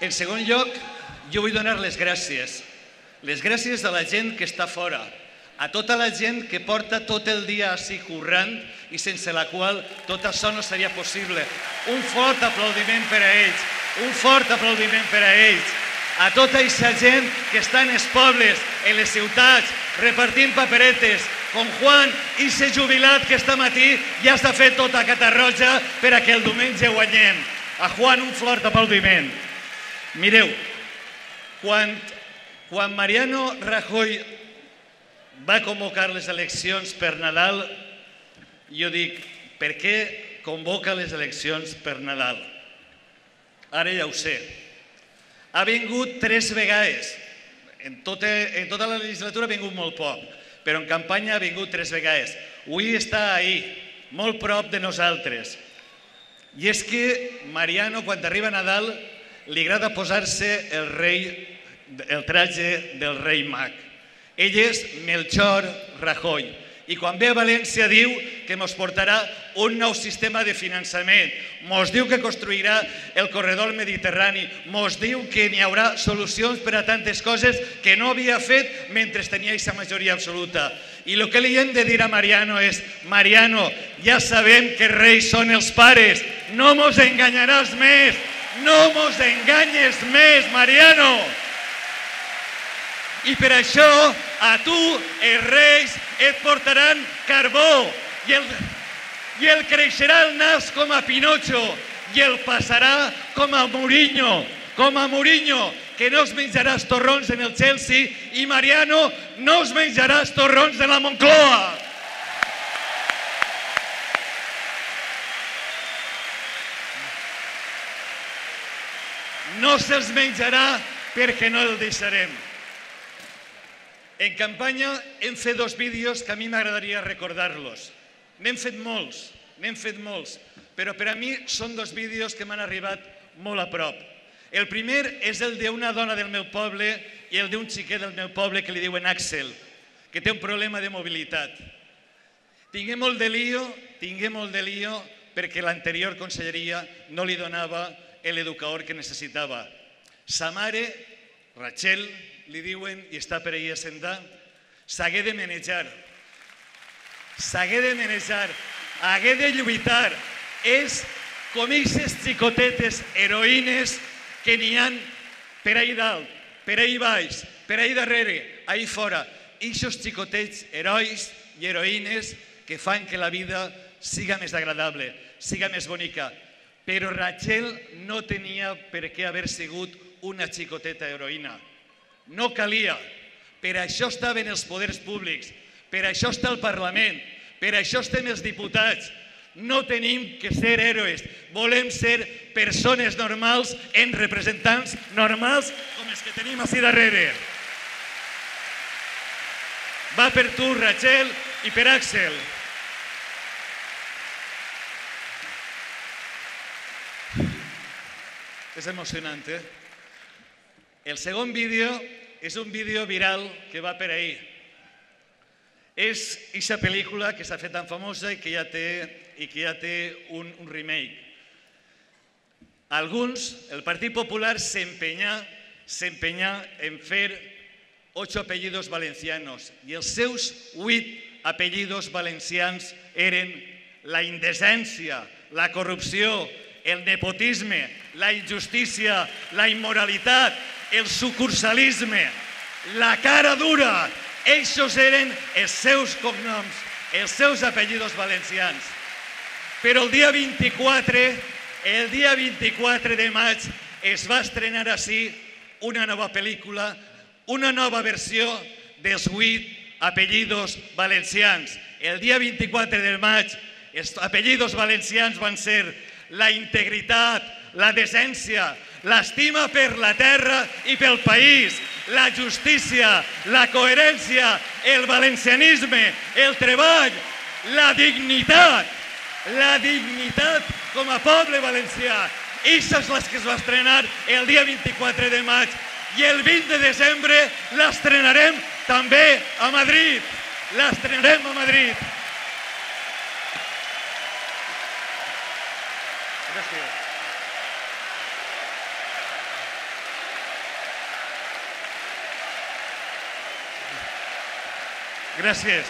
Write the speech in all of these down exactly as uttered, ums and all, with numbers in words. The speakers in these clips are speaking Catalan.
En segon lloc, jo vull donar les gràcies. Les gràcies a la gent que està fora, a tota la gent que porta tot el dia així currant i sense la qual tot això no seria possible. Un fort aplaudiment per a ells, un fort aplaudiment per a ells. A tota aquesta gent que està en els pobles, en les ciutats, repartint paperetes, com Juan, i ser jubilat que esta matí ja està fet tota Catarroja per a que el diumenge guanyem. A Juan un fort aplaudiment. Mireu, quan, quan Mariano Rajoy va convocar les eleccions per Nadal, jo dic, per què convoca les eleccions per Nadal? Ara ja ho sé. Ha vingut tres vegades. En tota, en tota la legislatura ha vingut molt poc, però en campanya ha vingut tres vegades. Avui està ahí, molt prop de nosaltres. I és que Mariano, quan arriba a Nadal, li agrada posar-se el rei, el traje del rei mag. Ell és Melchor Rajoy. I quan ve a València diu que ens portarà un nou sistema de finançament, ens diu que construirà el corredor mediterrani, ens diu que n'hi haurà solucions per a tantes coses que no havia fet mentre tenia aquesta majoria absoluta. I el que li hem de dir a Mariano és: Mariano, ja sabem que reis són els pares, no mos enganyaràs més, no mos enganyes més, Mariano! I per això a tu els reis et portaran carbó i el, i el creixerà el nas com a Pinocho i el passarà com a Mourinho, com a Mourinho, que no es menjaràs torrons en el Chelsea i Mariano no es menjaràs torrons en la Moncloa. No se'ls menjarà perquè no el deixarem. En campanya hem fet dos vídeos que a mi m'agradaria recordar-los. N'hem fet molts, n'hem fet molts, però per a mi són dos vídeos que m'han arribat molt a prop. El primer és el d'una dona del meu poble i el d'un xiquet del meu poble que li diuen Axel, que té un problema de mobilitat. Tingué molt de lío, tingué molt de lío perquè l'anterior conselleria no li donava l'educador que necessitava. Sa mare, Rachel, li diuen, i està per ahir a sentar, s'hagué de manejar, s'hagué de manejar, hagué de lluitar. És com aquestes xicotetes heroïnes que n'hi ha per ahir dalt, per ahir baix, per ahir darrere, ahir fora. Aquests xicotets herois i heroïnes que fan que la vida siga més agradable, siga més bonica. Però Rachel no tenia per què haver sigut una xicoteta heroïna. No calia. Per això estaven els poders públics, per això està el Parlament, per això estem els diputats. No tenim que ser héroes, volem ser persones normals en representants normals com els que tenim així darrere. Va per tu, Rachel, i per Axel. És emocionant, eh? El segon vídeo és un vídeo viral que va per ahir. És aquesta pel·lícula que s'ha fet tan famosa i que ja té, i que ja té un, un remake. Alguns, el Partit Popular s'empenyà s'empenyà en fer ocho apellidos valencianos i els seus vuit apellidos valencians eren la indecència, la corrupció, el nepotisme, la injustícia, la immoralitat, el sucursalisme, la cara dura. Eixos eren els seus cognoms, els seus apellidos valencians. Però el dia vint-i-quatre, el dia vint-i-quatre de maig es va estrenar així una nova pel·lícula, una nova versió dels vuit apellidos valencians. El dia vint-i-quatre de maig els apellidos valencians van ser la integritat, la decència, l'estima per la terra i pel país, la justícia, la coherència, el valencianisme, el treball, la dignitat, la dignitat com a poble valencià. Ixes les que es va estrenar el dia vint-i-quatre de maig i el vint de desembre l'estrenarem també a Madrid. L'estrenarem a Madrid. Gràcies. Gràcies.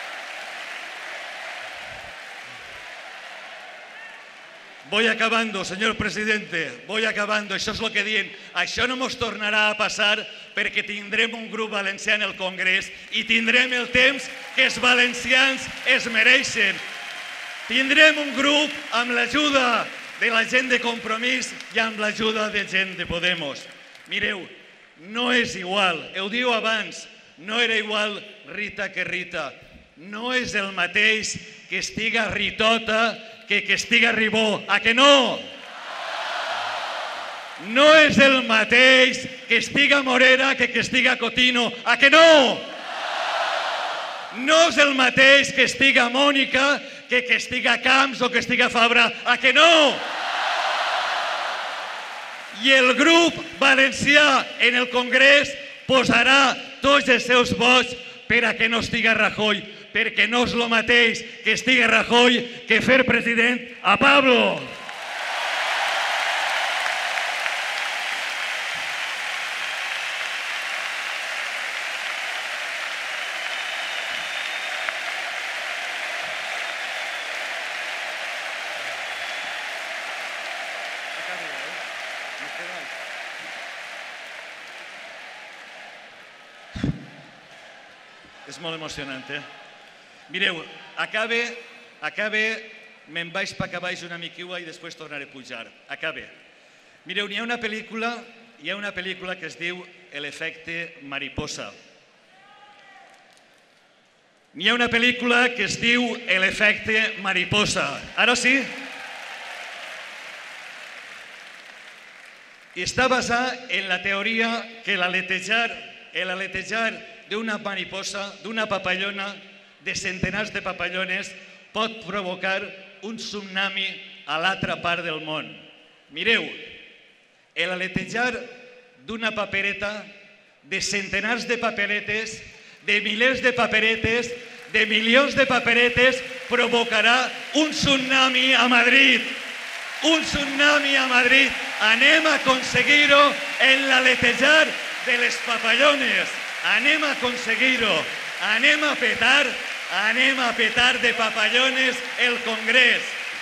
Voy acabando, señor presidente, voy acabando. Això és el que diuen. Això no mos tornarà a passar perquè tindrem un grup valencià en el Congrés i tindrem el temps que els valencians es mereixen. Tindrem un grup amb l'ajuda de la gent de Compromís i amb l'ajuda de gent de Podemos. Mireu, no és igual, ho diu abans, no era igual Rita que Rita. No és el mateix que estiga Ritota que que estiga Ribó. A que no? No és el mateix que estiga Morera que que estiga Cotino. A que no? No és el mateix que estiga Mònica que que estiga Camps o que estiga Fabra. A que no? I el grup valencià en el Congrés posarà tots els seus vots per a que no estiga Rajoy, perquè no és el mateix que estigui Rajoy que fer president a Pablo. És molt emocionant, eh? Mireu, acabe, acabe, me'n vaig pa que baix una miquiua i després tornaré a pujar. Acabe. Mireu, n'hi ha una pel·lícula, hi ha una pel·lícula que es diu L'efecte mariposa. N'hi ha una pel·lícula que es diu L'efecte mariposa. Ara sí? I està basada en la teoria que l'aletejar, l'aletejar d'una mariposa, d'una papallona, de centenars de papallones, pot provocar un tsunami a l'altra part del món. Mireu, l'aletejar d'una papereta, de centenars de paperetes, de milers de paperetes, de milions de paperetes, provocarà un tsunami a Madrid. Un tsunami a Madrid. Anem a aconseguir-ho en l'aletejar de les papallones. Anem a aconseguir-ho. Anem a petar, anem a petar de papallones el Congrés.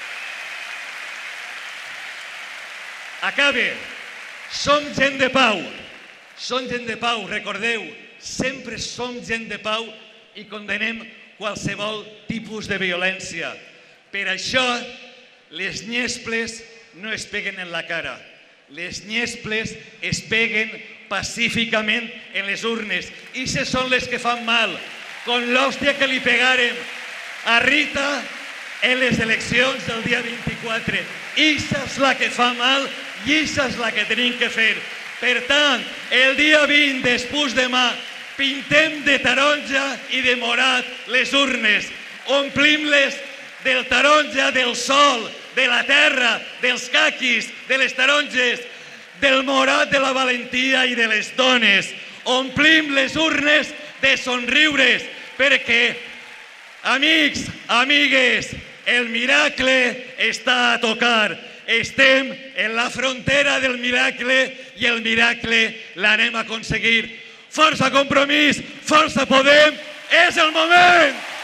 Acabe. Som gent de pau. Som gent de pau, recordeu. Sempre som gent de pau i condenem qualsevol tipus de violència. Per això, les nyesples no es peguen en la cara. Les nyesples es peguen pacíficament en les urnes. Ixes són les que fan mal. Con l'hòstia que li pegàrem a Rita en les eleccions del dia vint-i-quatre. Ixa és la que fa mal i ixa és la que tenim que fer. Per tant, el dia vint, després demà, pintem de taronja i de morat les urnes. Omplim-les del taronja, del sol, de la terra, dels caquis, de les taronges, del morat de la valentia i de les dones. Omplim les urnes de somriures, perquè, amics, amigues, el miracle està a tocar. Estem en la frontera del miracle i el miracle l'anem a aconseguir. Força Compromís, força Podem, és el moment!